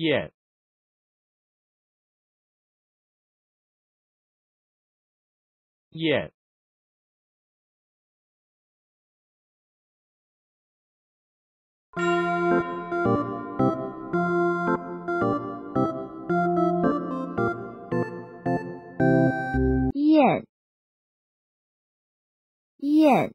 燕，燕， 燕，燕，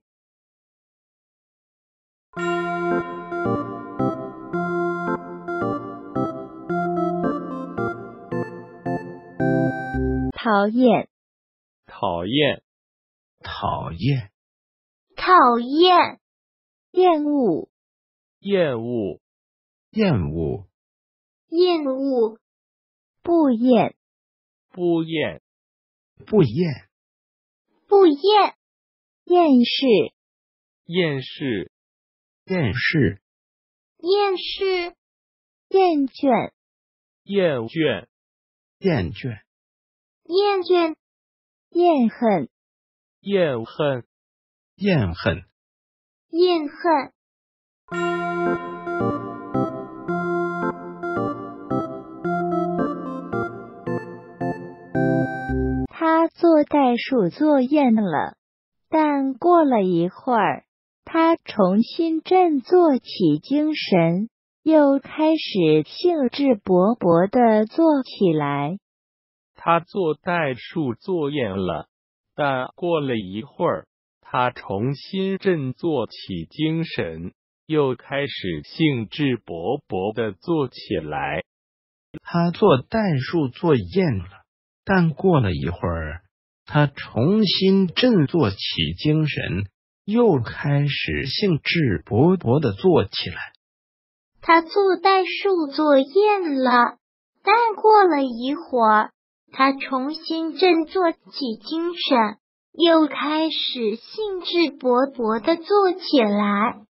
讨厌， 讨厌， 讨厌， 讨厌，厌恶， 厌恶， 厌恶， 厌恶，不厌， 不厌， 不厌， 不厌，厌世， 厌世， 厌世， 厌世，厌倦， 厌倦， 厌倦， 厌倦，厌恨， 厌恨， 厌恨， 厌恨。他做代数作厌了，但过了一会儿，他重新振作起精神，又开始兴致勃勃地做起来。 他做代数作厌了，但过了一会儿，他重新振作起精神，又开始兴致勃勃地做起来。 他做代数作厌了，但过了一会儿，他重新振作起精神，又开始兴致勃勃地做起来。 他做代数作厌了，但过了一会儿，他重新振作起精神，又开始兴致勃勃地做起来。